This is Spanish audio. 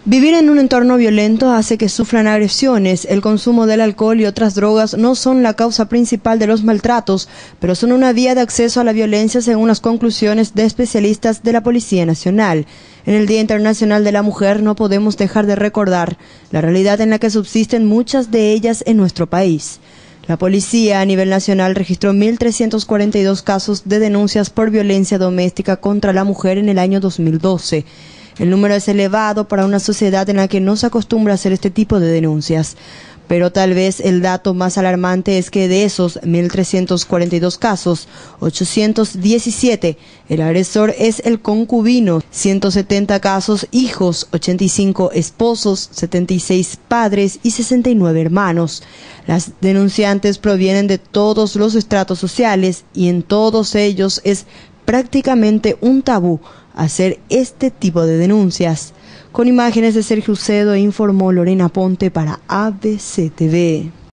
Vivir en un entorno violento hace que sufran agresiones. El consumo del alcohol y otras drogas no son la causa principal de los maltratos, pero son una vía de acceso a la violencia según las conclusiones de especialistas de la Policía Nacional. En el Día Internacional de la Mujer no podemos dejar de recordar la realidad en la que subsisten muchas de ellas en nuestro país. La policía a nivel nacional registró 1.342 casos de denuncias por violencia doméstica contra la mujer en el año 2012. El número es elevado para una sociedad en la que no se acostumbra a hacer este tipo de denuncias. Pero tal vez el dato más alarmante es que de esos 1.342 casos, 817, el agresor es el concubino, 170 casos hijos, 85 esposos, 76 padres y 69 hermanos. Las denunciantes provienen de todos los estratos sociales y en todos ellos es prácticamente un tabú hacer este tipo de denuncias. Con imágenes de Sergio Ucedo informó Lorena Ponte para ABC TV.